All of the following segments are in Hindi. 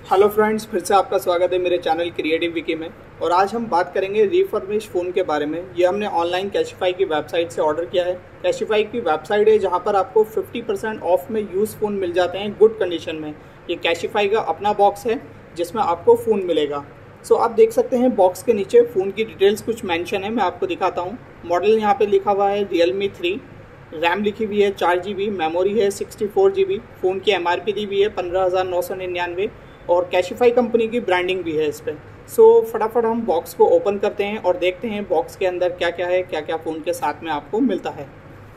हेलो फ्रेंड्स, फिर से आपका स्वागत है मेरे चैनल क्रिएटिव विकी में। और आज हम बात करेंगे रिफर्बिश फ़ोन के बारे में। ये हमने ऑनलाइन कैशिफाई की वेबसाइट से ऑर्डर किया है। कैशिफाई की वेबसाइट है जहां पर आपको 50% ऑफ में यूज़ फ़ोन मिल जाते हैं गुड कंडीशन में। ये कैशिफाई का अपना बॉक्स है जिसमें आपको फ़ोन मिलेगा। सो आप देख सकते हैं बॉक्स के नीचे फ़ोन की डिटेल्स कुछ मैंशन है, मैं आपको दिखाता हूँ। मॉडल यहाँ पर लिखा हुआ है Realme 3, रैम लिखी हुई है 4 GB, मेमोरी है 64 GB। फ़ोन की MRP दी हुई है 15,999 और कैशिफाई कंपनी की ब्रांडिंग भी है इस पर। सो फटाफट हम बॉक्स को ओपन करते हैं और देखते हैं बॉक्स के अंदर क्या क्या है, क्या क्या फ़ोन के साथ में आपको मिलता है।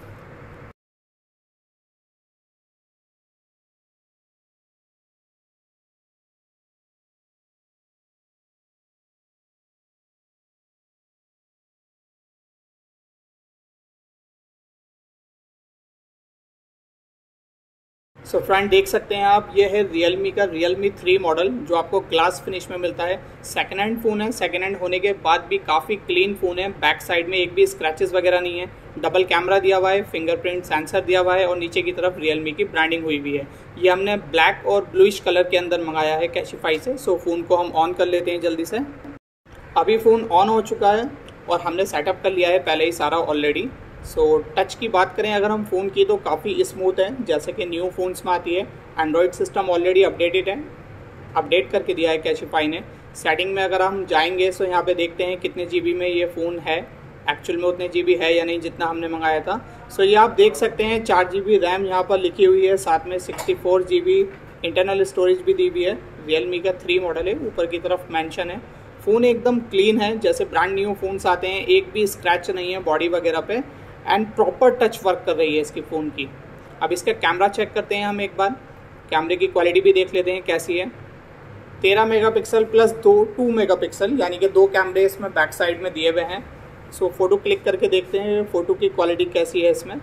सो फ्रेंड देख सकते हैं आप, ये है Realme का Realme 3 मॉडल जो आपको ग्लास फिनिश में मिलता है। सेकेंड हैंड फ़ोन है, सेकेंड हैंड होने के बाद भी काफ़ी क्लीन फ़ोन है। बैक साइड में एक भी स्क्रैचेस वगैरह नहीं है। डबल कैमरा दिया हुआ है, फिंगरप्रिंट सेंसर दिया हुआ है और नीचे की तरफ Realme की ब्रांडिंग हुई हुई है। ये हमने ब्लैक और ब्लूइश कलर के अंदर मंगाया है कैशिफाई से। सो फ़ोन को हम ऑन कर लेते हैं जल्दी से। अभी फ़ोन ऑन हो चुका है और हमने सेटअप कर लिया है पहले ही सारा ऑलरेडी। सो टच की बात करें अगर हम फ़ोन की तो काफ़ी स्मूथ है, जैसे कि न्यू फ़ोन्स में आती है। एंड्रॉयड सिस्टम ऑलरेडी अपडेटेड है, अपडेट करके दिया है कैशिफाई ने। सेटिंग में अगर हम जाएंगे तो यहाँ पे देखते हैं कितने GB में ये फ़ोन है। एक्चुअल में उतने GB है या नहीं जितना हमने मंगाया था। सो ये आप देख सकते हैं 4 GB रैम यहाँ पर लिखी हुई है, साथ में 64 GB इंटरनल स्टोरेज भी दी हुई है। Realme का 3 मॉडल है, ऊपर की तरफ मेंशन है। फ़ोन एकदम क्लीन है, जैसे ब्रांड न्यू फ़ोन्स आते हैं, एक भी स्क्रैच नहीं है बॉडी वगैरह पे एंड प्रॉपर टच वर्क कर रही है इसकी फ़ोन की। अब इसका कैमरा चेक करते हैं हम एक बार। कैमरे की क्वालिटी भी देख लेते हैं कैसी है। 13 मेगापिक्सल प्लस 2 मेगापिक्सल, यानी कि 2 कैमरे इसमें बैक साइड में दिए हुए हैं। सो फ़ोटो क्लिक करके देखते हैं फ़ोटो की क्वालिटी कैसी है इसमें।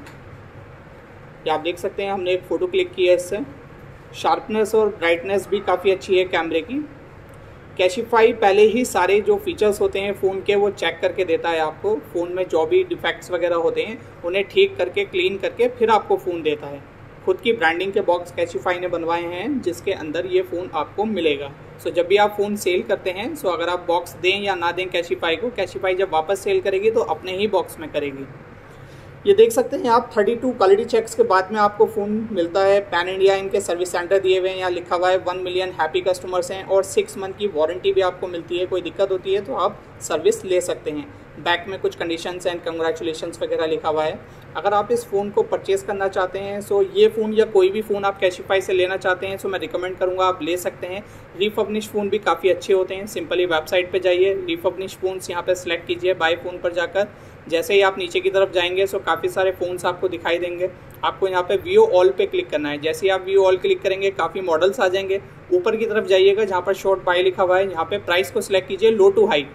ये आप देख सकते हैं हमने एक फ़ोटो क्लिक की है इससे। शार्पनेस और ब्राइटनेस भी काफ़ी अच्छी है कैमरे की। कैशिफाई पहले ही सारे जो फीचर्स होते हैं फ़ोन के वो चेक करके देता है आपको। फ़ोन में जो भी डिफेक्ट्स वगैरह होते हैं उन्हें ठीक करके क्लीन करके फिर आपको फ़ोन देता है। खुद की ब्रांडिंग के बॉक्स कैशिफाई ने बनवाए हैं जिसके अंदर ये फ़ोन आपको मिलेगा। सो जब भी आप फ़ोन सेल करते हैं, सो अगर आप बॉक्स दें या ना दें कैशिफाई को, कैशिफाई जब वापस सेल करेगी तो अपने ही बॉक्स में करेगी। ये देख सकते हैं आप 32 क्वालिटी चेक्स के बाद में आपको फ़ोन मिलता है। पैन इंडिया इनके सर्विस सेंटर दिए हुए हैं, यहाँ लिखा हुआ है 1 मिलियन हैप्पी कस्टमर्स हैं और 6 मंथ की वारंटी भी आपको मिलती है। कोई दिक्कत होती है तो आप सर्विस ले सकते हैं। बैक में कुछ कंडीशंस एंड कंग्रेचुलेशंस वगैरह लिखा हुआ है। अगर आप इस फ़ोन को परचेज़ करना चाहते हैं, सो ये फ़ोन या कोई भी फ़ोन आप कैशिफाई से लेना चाहते हैं, सो मैं रिकमेंड करूँगा आप ले सकते हैं। रिफर्बिश फ़ोन भी काफ़ी अच्छे होते हैं। सिंपली वेबसाइट पे जाइए, रिफर्बिश फ़ोन्स यहाँ पे सेलेक्ट कीजिए, बाय फ़ोन पर जाकर। जैसे ही आप नीचे की तरफ जाएंगे सो काफ़ी सारे फ़ोन्स आपको दिखाई देंगे। आपको यहाँ पे व्यू ऑल पे क्लिक करना है। जैसे ही आप व्यू ऑल क्लिक करेंगे काफ़ी मॉडल्स आ जाएंगे। ऊपर की तरफ जाइएगा जहाँ पर शॉर्ट बाय लिखा हुआ है, यहाँ पे प्राइस को सिलेक्ट कीजिए लो टू हाई।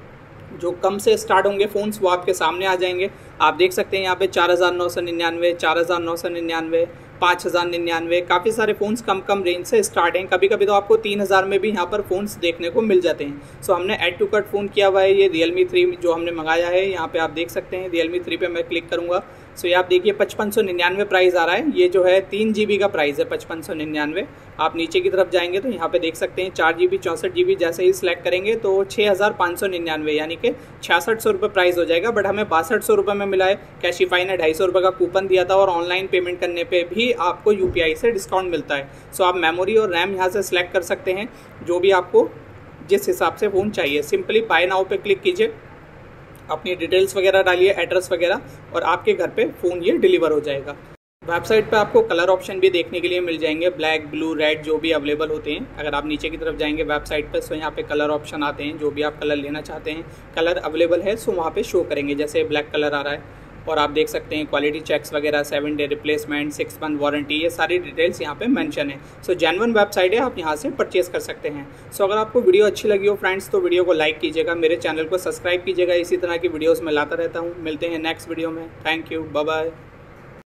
जो कम से स्टार्ट होंगे फ़ोन्स वो आपके सामने आ जाएंगे। आप देख सकते हैं यहाँ पे 4,999, 4,999, 5,099, काफ़ी सारे फ़ोन्स कम रेंज से स्टार्ट हैं। कभी कभी तो आपको 3,000 में भी यहाँ पर फ़ोन्स देखने को मिल जाते हैं। सो हमने ऐड टू कार्ट फ़ोन किया हुआ है, ये Realme 3 जो हमने मंगाया है। यहाँ पे आप देख सकते हैं Realme 3 पे मैं क्लिक करूँगा। सो ये आप देखिए 5599 प्राइस आ रहा है। ये जो है 3 GB का प्राइस है 5599। आप नीचे की तरफ जाएंगे तो यहाँ पे देख सकते हैं 4 GB 64 GB जैसे ही सिलेक्ट करेंगे तो 6,599 यानी कि 6600 रुपये प्राइस हो जाएगा। बट हमें 6200 रुपये में मिला है। कैशिफाई ने 250 रुपये का कूपन दिया था और ऑनलाइन पेमेंट करने पे भी आपको UPI से डिस्काउंट मिलता है। सो आप मेमोरी और रैम यहाँ से सिलेक्ट कर सकते हैं, जो भी आपको जिस हिसाब से फ़ोन चाहिए। सिंपली बाय नाउ पे क्लिक कीजिए, अपनी डिटेल्स वगैरह डालिए, एड्रेस वगैरह, और आपके घर पे फ़ोन ये डिलीवर हो जाएगा। वेबसाइट पे आपको कलर ऑप्शन भी देखने के लिए मिल जाएंगे, ब्लैक, ब्लू, रेड जो भी अवेलेबल होते हैं। अगर आप नीचे की तरफ जाएंगे वेबसाइट पे, सो यहाँ पे कलर ऑप्शन आते हैं। जो भी आप कलर लेना चाहते हैं, कलर अवेलेबल है सो वहाँ पे शो करेंगे। जैसे ब्लैक कलर आ रहा है और आप देख सकते हैं क्वालिटी चेक्स वगैरह, 7 डे रिप्लेसमेंट, 6 मंथ वारंटी, ये सारी डिटेल्स यहाँ पे मेंशन है। सो जेन्युइन वेबसाइट है, आप यहाँ से परचेज कर सकते हैं। सो अगर आपको वीडियो अच्छी लगी हो फ्रेंड्स तो वीडियो को लाइक कीजिएगा, मेरे चैनल को सब्सक्राइब कीजिएगा। इसी तरह की वीडियोज़ मैं लाता रहता हूँ। मिलते हैं नेक्स्ट वीडियो में। Thank you, bye bye.